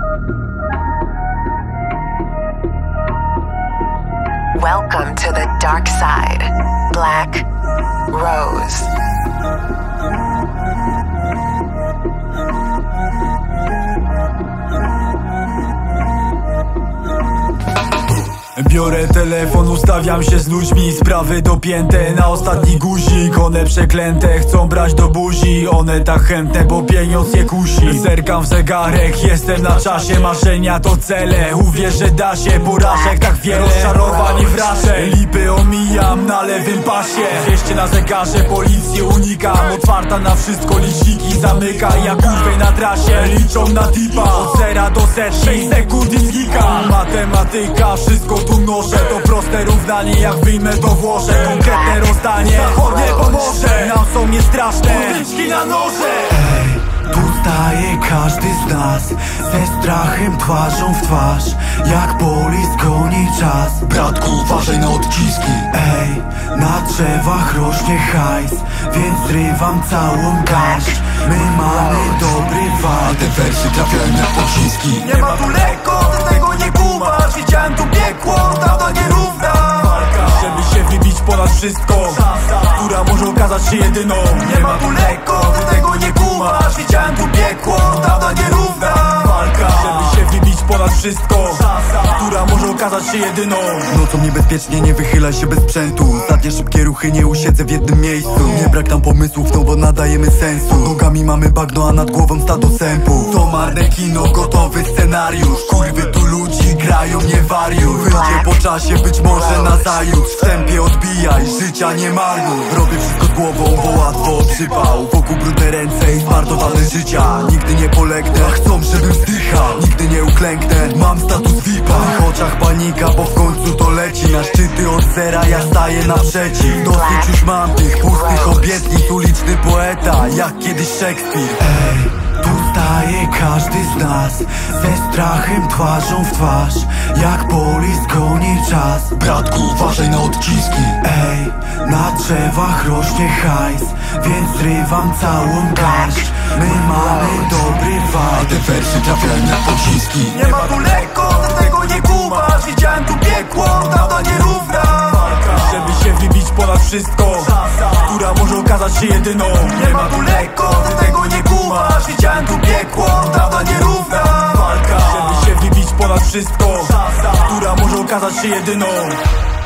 Welcome to the dark side, Black Rose. Biorę telefon, ustawiam się z ludźmi, sprawy dopięte na ostatni guzik. One przeklęte, chcą brać do buzi, one tak chętne, bo pieniądz je kusi. Zerkam w zegarek, jestem na czasie, marzenia to cele. Uwierz, że da się, porażek tak wiele, rozczarowań w rasze. Lipy omijam na lewym pasie, 200 na zegarze, policję unikam. Otwarta na wszystko, liczniki zamyka, jak kurwy na trasie liczą na tipa. Od 0 do set, 6 sekund i znikam. Matematyka, wszystko tu noszę, to proste równanie, jak wyjmę to włożę. Konkretne rozdanie, zachodnie pomoże. Nam są niestraszne kurwiczki na noże. Tu staje każdy z nas, ze strachem twarzą w twarz, jak polis goni czas. Bratku, uważaj na odciski. Ej, na drzewach rośnie hajs, więc zrywam całą garść. My mamy dobry vibe, a te wersy trafiają jak pociski. Nie ma tu lekko, ty tego nie kumasz. Widziałem tu piekło, dawno nierówna walka, żeby się wybić ponad wszystko, która może okazać się jedyną. Nie ma tu lekko, ty tego nie kumasz. Widziałem tu piekło, dawno nierówna walka, żeby się wybić ponad wszystko, która może okazać się jedyną. Nocą niebezpiecznie, nie wychylaj się bez sprzętu. Ostatnie szybkie ruchy, nie usiedzę w jednym miejscu. Nie brak nam pomysłów, no bo nadajemy sensu. Nogami mamy bagno, a nad głową stado sępu. To marne kino, gotowy scenariusz. Kurwy tu ludzi grają, nie wariuj. Wyjdzie po czasie, być może nazajutrz. W tempie odbijaj, życia nie marnuj. Robię wszystko z głową, bo łatwo przypał. Wokół brudne ręce i zmarnowane życia. Nigdy nie polegnę, a chcą, żebym zdychał. Nigdy nie uklęknę, mam status VIP-a. W ich oczach panika, bo w końcu to leci. Na szczyty od zera ja staję naprzeciw. Dosyć już mam tych pustych obietnic. Uliczny poeta, jak kiedyś Szekspir. Ej, tu staje każdy z nas, ze strachem twarzą w twarz, jak polis goni czas. Bratku, uważaj na odciski. Ej, na drzewach rośnie hajs, więc zrywam całą garść. My mamy dobry vibe, a te wersy trafiają jak pociski. Nie ma tu lekko, ty tego nie kumasz. Widziałem tu piekło, dawno nierówna walka, żeby się wybić ponad wszystko, która może okazać się jedyną. Nie ma tu lekko, ty tego nie kumasz. Widziałem tu piekło, dawno nierówna walka, żeby się wybić ponad wszystko, która może okazać się jedyną.